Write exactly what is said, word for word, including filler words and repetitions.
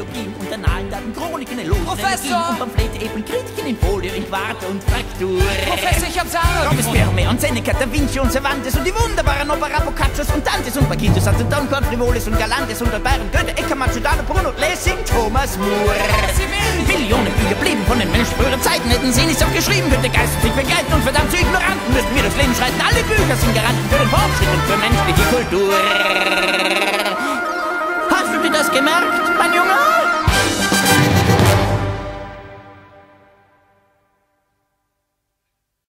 Genealogien und Annalen, Daten, Chroniken, Elogen, Professor! und Pamphlete, Eben, Kritiken in Folie, in Quarte und Fraktur. Professor, ich hab's Ahnung! Robespierre, und Seneca, Da Vinci und Cervantes und die wunderbaren Opera Boccaccios und Dantes und Paquitos, also Don Quixote, Frivoles und Galantes und Bayern, Goethe, Ecker, Machado, Bruno, Lessing, Thomas More. Sie will! Millionen Bücher blieben von den Menschen früherer Zeiten, hätten sie nicht so geschrieben, könnte Geist sich begleiten und verdammt zu Ignoranten müssten wir durchs Leben schreiten. Alle Bücher sind Garanten für den Fortschritt und für menschliche Kultur. Hast du dir das gemerkt, mein Junge?